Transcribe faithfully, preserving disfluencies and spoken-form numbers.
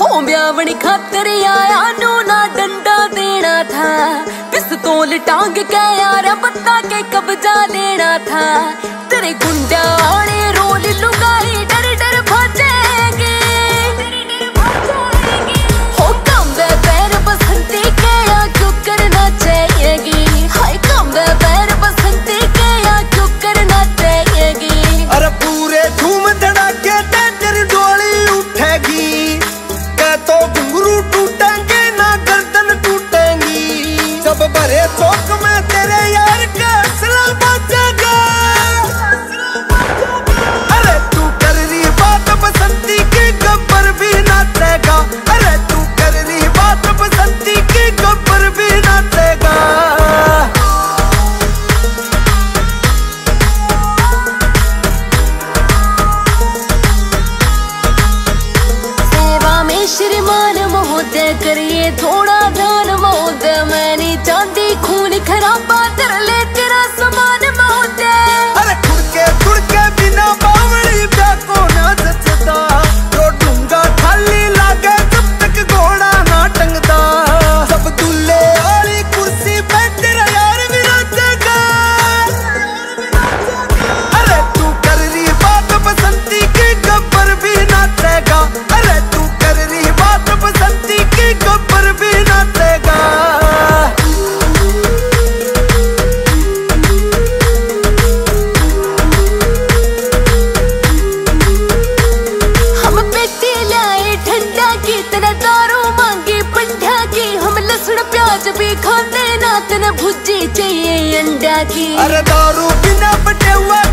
हो ब्यावनी खातर आया नू ना डंडा देना था, पिस्तौल टांग के यार बता के कब्जा लेना था। तेरे गुंडा आने रोल लुगाई डर डर भाजेंगे, हो कम पैर बसंती के या क्यों करना चाहिएगी, हाय कम पैर बसंती के या क्यों करना चाहिएगी। अरे पूरे धूम धड़ाके तेरी डोली उठेगी, क्या तो घुंघरू टूटेंगे ना गर्दन टूटेंगी। जब भरे चौक में तेरे यार का असला बचेगा। अरे तू कर रही बात बसंती की गब्बर भी नाचेगा, अरे तू कर रही बात बसंती की गब्बर भी नाचेगा। श्रीमान महोदय करिए थोड़ा ध्यान महोदय, मैं नहीं चाहती खून खराबा कर ले तेरा समान महोदय। अरे खुड़के खुड़के बिना बावड़ी को ना जचता, तो डूंगा खाली लागे जब तक घोड़ा ना टंगता। जब दूल्हे वाली कुर्सी पे तेरा यार भी नाचेगा। अरे तू कर रही बात बसंती की गब्बर भी नाचेगा, अरे तू कर रही बात बसंती की गब्बर भी नाचेगा। हम पेटी लाए ठंडा की तेरा दारू मांगी पंडा की, हम लहसुन प्याज भी खाते ना तेने भुजी चाहिए अंडा की। अरे दारू बिना बटे हुआ